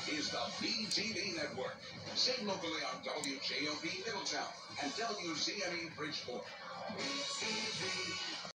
is the BTV Network. Sing locally on WJOB Middletown and WZME Bridgeport. BTV.